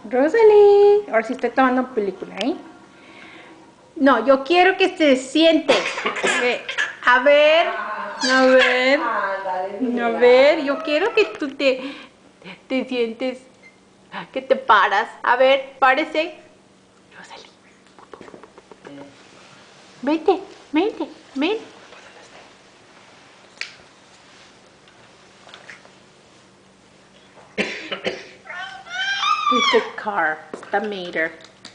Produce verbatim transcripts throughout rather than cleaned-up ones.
Rosalie, ahora sí estoy tomando película, ¿eh? No, yo quiero que se siente. A ver, a ver, a ver, yo quiero que tú te, te sientes, que te paras. A ver, párese. Rosalie. Vente, vente, ven. It's the car, it's the meter.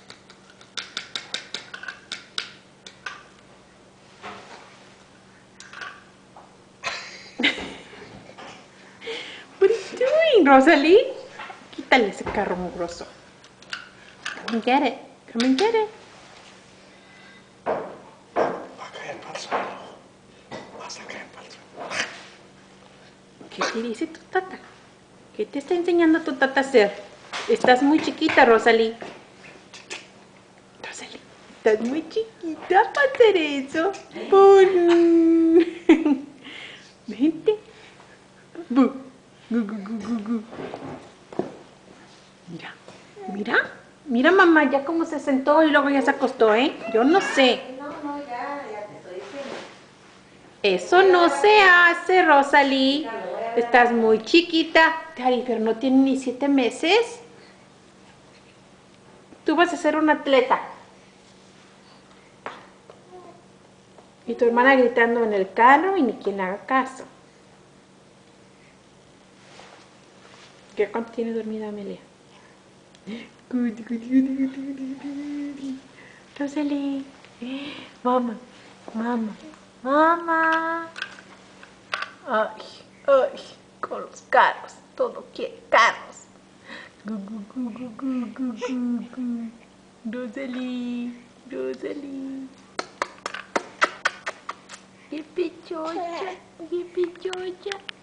What are you doing, Rosalie? Quítale ese carro mugroso. Come and get it. Come and get it. ¿Qué te dice tu tata? ¿Qué te está enseñando tu tata a hacer? Estás muy chiquita, Rosalie. Rosalie, estás muy chiquita para hacer eso. Vente. Bu. Gu, gu, gu, gu, gu. Mira, mira, mira mamá ya cómo se sentó y luego ya se acostó, ¿eh? Yo no sé. No, no, ya, ya te estoy diciendo. Eso no se hace, Rosalie. Estás muy chiquita. Cari, pero no tiene ni siete meses. Tú vas a ser un atleta. Y tu hermana gritando en el carro y ni quien le haga caso. ¿Qué cuánto tiene dormida Amelia? Rosalie. Mamá, mamá, mamá. Ay, ay, con los carros. Todo quiere carros. Gu, gu, gu, gu, gu, gu, gu, gu. Rosalie, Rosalie. Qué pechocha, qué pechocha.